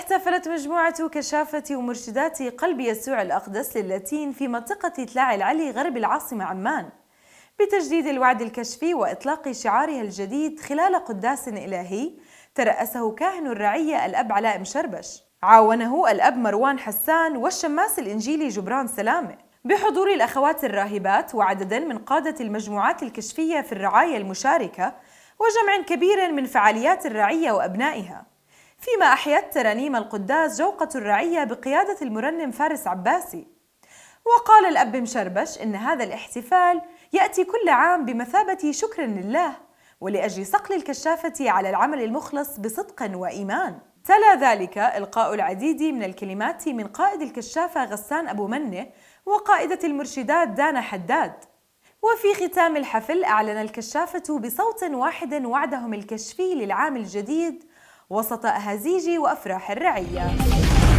احتفلت مجموعة كشافة ومرشدات قلب يسوع الأقدس للاتين في منطقة تلاعي العلي غرب العاصمة عمان بتجديد الوعد الكشفي وإطلاق شعارها الجديد خلال قداس إلهي ترأسه كاهن الرعية الأب علاء مشربش. عاونه الأب مروان حسان والشماس الإنجيلي جبران سلامة بحضور الأخوات الراهبات وعدد من قادة المجموعات الكشفية في الرعاية المشاركة وجمع كبير من فعاليات الرعية وأبنائها، فيما أحيت ترانيم القداس جوقة الرعية بقيادة المرنم فارس عباسي. وقال الأب مشربش إن هذا الاحتفال يأتي كل عام بمثابة شكر لله ولأجل صقل الكشافة على العمل المخلص بصدق وإيمان. تلا ذلك إلقاء العديد من الكلمات من قائد الكشافة غسان أبو منة وقائدة المرشدات دانا حداد. وفي ختام الحفل أعلن الكشافة بصوت واحد وعدهم الكشفي للعام الجديد وسط أهازيج وأفراح الرعية.